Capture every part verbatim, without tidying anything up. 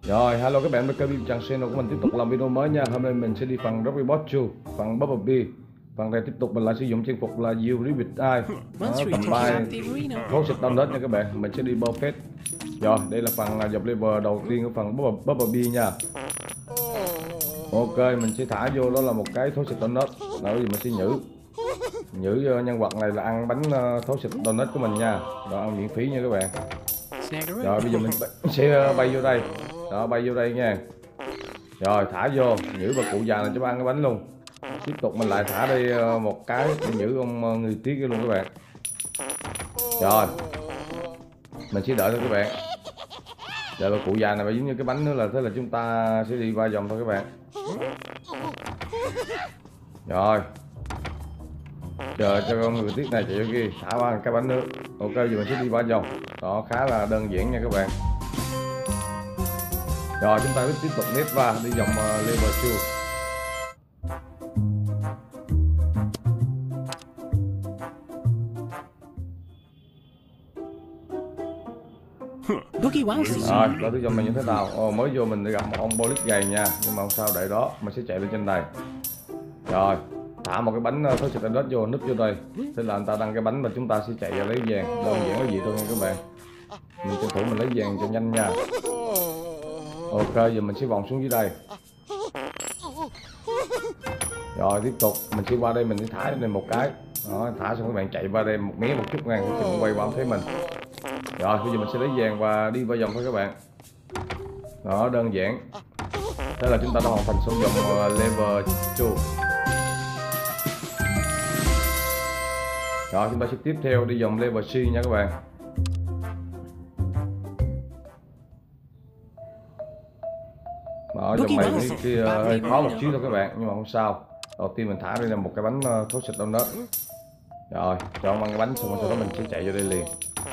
Rồi, hello các bạn, bên kênh Chàng Channel của mình tiếp tục làm video mới nha. Hôm nay mình sẽ đi phần Rocky Boss hai, phần Bumblebee. Phần này tiếp tục mình lại sử dụng trang phục là You Rabbit Eye. Đó, cầm tay thố xịt donut nha các bạn. Mình sẽ đi Buffet. Rồi, đây là phần dọc level đầu tiên của phần Bumblebee nha. Ok, mình sẽ thả vô đó là một cái thố xịt donut. Đó, bây giờ mình sẽ nhử nhử nhân vật này là ăn bánh thố xịt donut của mình nha. Đó, ăn miễn phí nha các bạn. Rồi bây giờ mình sẽ bay vô đây. Đó, bay vô đây nha. Rồi thả vô, nhử vào cụ già này cho ăn cái bánh luôn. Tiếp tục mình lại thả đây một cái để nhử ông người tiếc luôn các bạn. Rồi mình sẽ đợi thôi các bạn. Đợi vào cụ già này và giống như cái bánh nữa là thế là chúng ta sẽ đi qua vòng thôi các bạn. Rồi chờ cho con người tiếc này chạy vô kia, thả qua cái bánh nữa. Ok, giờ mình sẽ đi qua vòng. Đó, khá là đơn giản nha các bạn. Rồi chúng ta tiếp tục nếp va đi vòng uh, level hai. Rồi đó, thứ vòng này như thế nào? Ồ, mới vô mình gặp một ông Bolis gầy nha, nhưng mà không sao, đợi đó mình sẽ chạy lên trên này. Rồi thả một cái bánh thối xịt đất vô, núp vô đây, thế là anh ta đăng cái bánh và chúng ta sẽ chạy ra lấy vàng. Đơn giản cái gì thôi nha các bạn. Mình tranh thủ mình lấy vàng cho nhanh nha. Ok, giờ mình sẽ vòng xuống dưới đây. Rồi tiếp tục mình sẽ qua đây, mình sẽ thả lên một cái. Đó, thả xong các bạn chạy qua đây một mé một chút ngang, đừng quay qua không thấy mình. Rồi bây giờ mình sẽ lấy vàng và đi qua vòng thôi các bạn. Đó, đơn giản. Thế là chúng ta đã hoàn thành xong vòng level hai. Rồi chúng ta sẽ tiếp theo đi vòng level ba nha các bạn. Đó, vòng này cái hơi khó một xíu thôi các bạn, nhưng mà không sao. Đầu tiên mình thả đây là một cái bánh thối xịt donut. Rồi cho ăn cái bánh xong rồi sau đó mình sẽ chạy vô đây liền.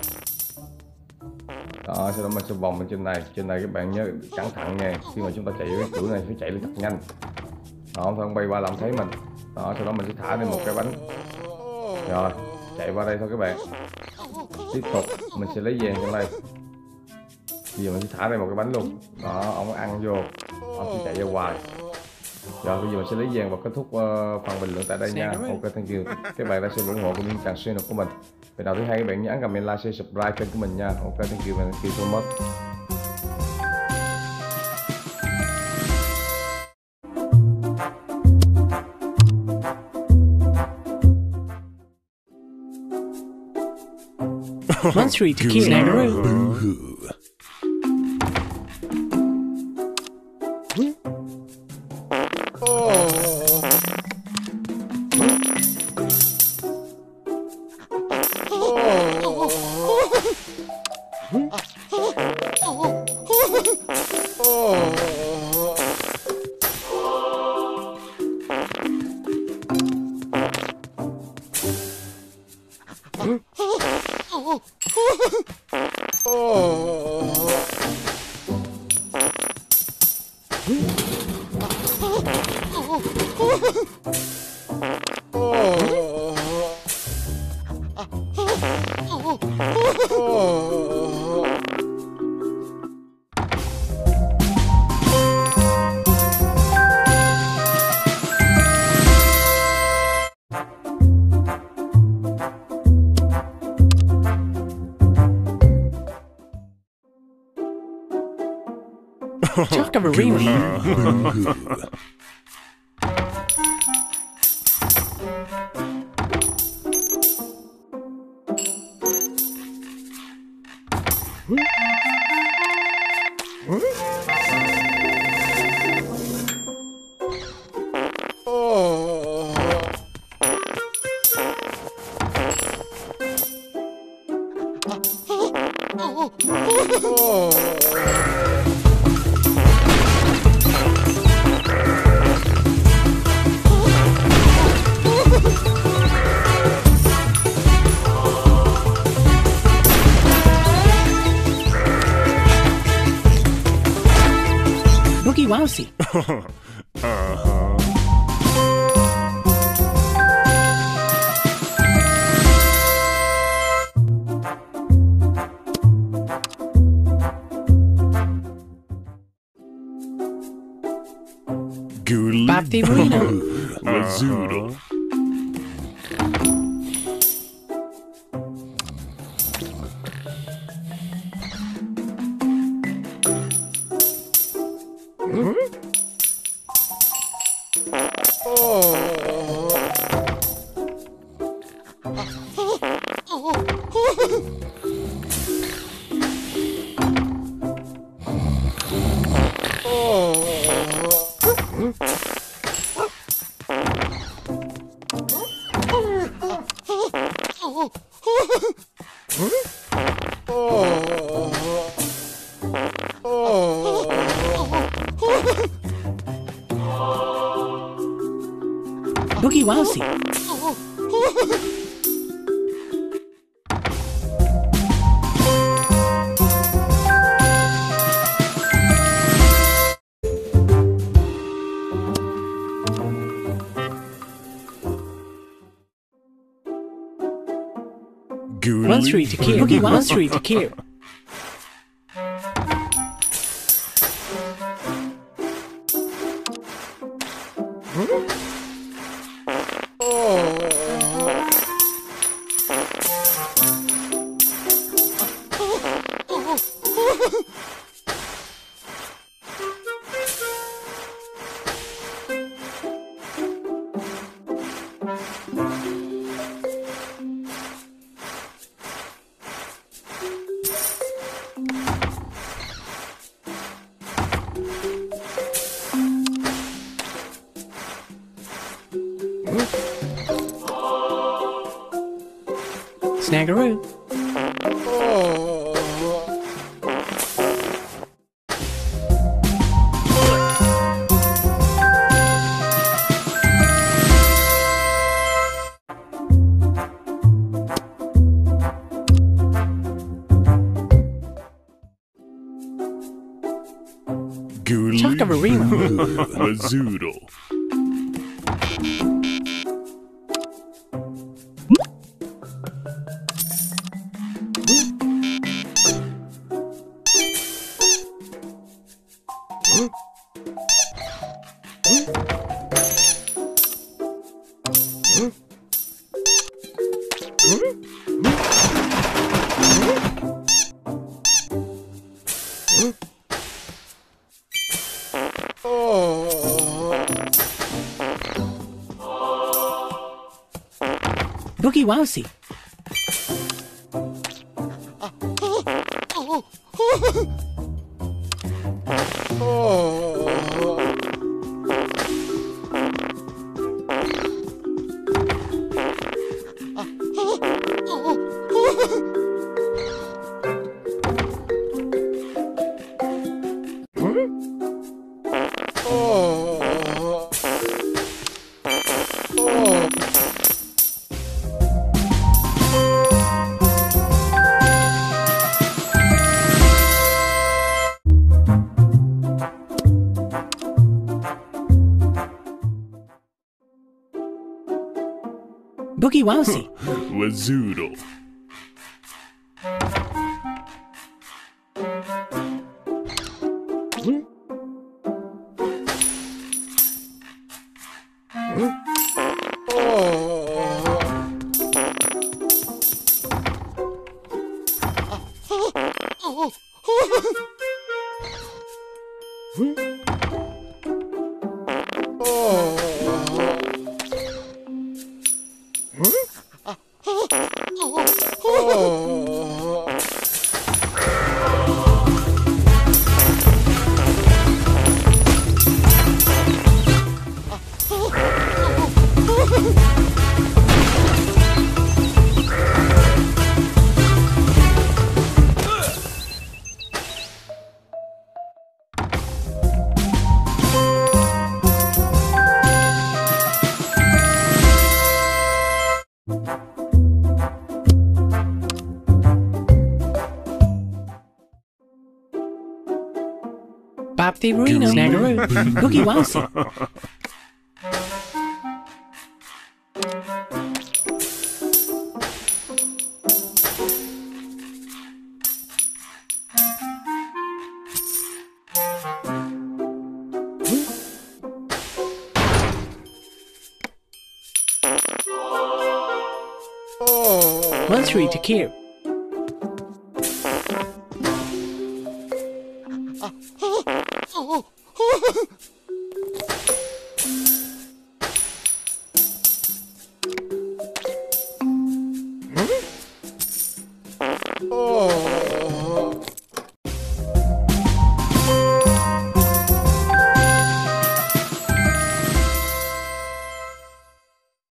Đó, sau đó mình sẽ vòng bên trên này. Trên này các bạn nhớ cẩn thận nha, khi mà chúng ta chạy với cái cửa này phải chạy lên thật nhanh. Đó, không bay qua làm thấy mình. Đó, sau đó mình sẽ thả lên một cái bánh. Rồi chạy qua đây thôi các bạn. Tiếp tục mình sẽ lấy vàng trong đây. Bây giờ mình sẽ thả đây một cái bánh luôn. Đó, ông ăn vô, ông sẽ chạy ra ngoài. Rồi bây giờ mình sẽ lấy vàng và kết thúc uh, phần bình luận tại đây nha. Ok, thank you các bạn đã xem ủng hộ của Minh Chàng Channel của mình. Về nào thứ hai các bạn nhớ ấn comment, like, share, subscribe kênh của mình nha. Ok, thank you and thank you so much. Monster to kill Kangaroo. Talk of a remake. Wookie Wowsy. Uh-huh. Goodly Bobby Reno. Lazzuto. Boogie Wowsy. One three to kill. Boogie one three to kill. Snaggeroo. Goodly Chockabarima. Lazzuto. Boogie Wowsy. Boogie Wowsy. Lazzuto. Bobby Reno. Snaggeroo. Boogie Wowsy. One three to kill.